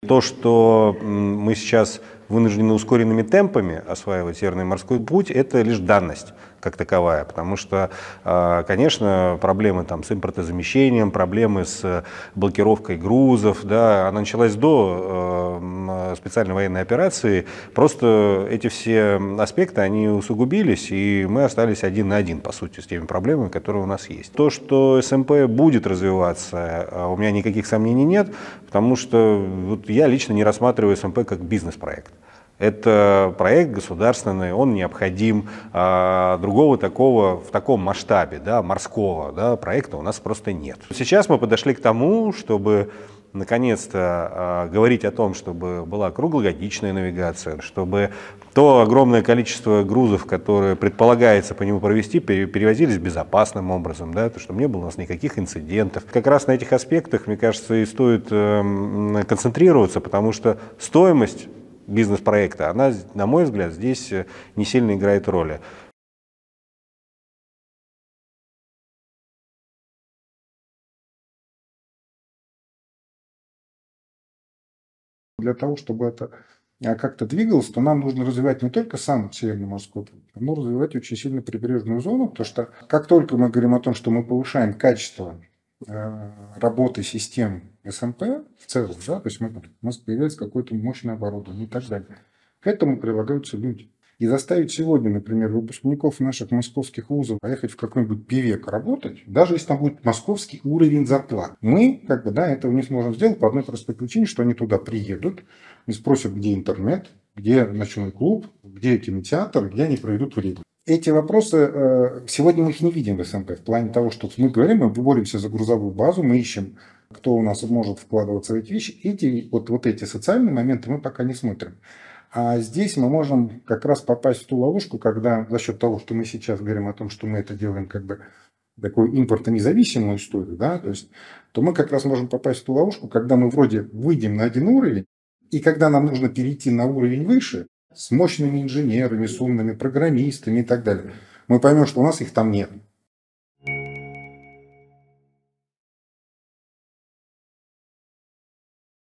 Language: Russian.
То, что мы сейчас вынуждены ускоренными темпами осваивать Северный морской путь, это лишь данность как таковая, потому что, конечно, проблемы там с импортозамещением, проблемы с блокировкой грузов, да, она началась до специальной военной операции, просто эти все аспекты, они усугубились, и мы остались один на один, по сути, с теми проблемами, которые у нас есть. То, что СМП будет развиваться, у меня никаких сомнений нет, потому что вот я лично не рассматриваю СМП как бизнес-проект. Это проект государственный, он необходим. Другого такого в таком масштабе, да, морского, да, проекта у нас просто нет. Сейчас мы подошли к тому, чтобы наконец-то говорить о том, чтобы была круглогодичная навигация, чтобы то огромное количество грузов, которые предполагается по нему провести, перевозились безопасным образом, да, чтобы не было у нас никаких инцидентов. Как раз на этих аспектах, мне кажется, и стоит концентрироваться, потому что стоимость бизнес-проекта, она, на мой взгляд, здесь не сильно играет роли. Для того, чтобы это как-то двигалось, то нам нужно развивать не только сам Северный морской путь, но развивать очень сильно прибрежную зону, потому что как только мы говорим о том, что мы повышаем качество работы систем СМП в целом, да, то есть у нас появляется какое-то мощное оборудование и так далее, к этому прилагаются люди. И заставить сегодня, например, выпускников наших московских вузов поехать в какой-нибудь ПИВЕК работать, даже если там будет московский уровень зарплат, мы этого не сможем сделать по одной простой причине, что они туда приедут и спросят, где интернет, где ночной клуб, где кинотеатр, где они проведут время. Эти вопросы, сегодня мы их не видим в СМП, в плане того, что мы говорим, мы боремся за грузовую базу, мы ищем, кто у нас может вкладываться в эти вещи. Эти социальные моменты мы пока не смотрим. А здесь мы можем как раз попасть в ту ловушку, когда за счет того, что мы сейчас говорим о том, что мы это делаем как бы такую импортонезависимую историю, да, то мы как раз можем попасть в ту ловушку, когда мы вроде выйдем на один уровень, и когда нам нужно перейти на уровень выше, с мощными инженерами, с умными программистами и так далее, мы поймем, что у нас их там нет.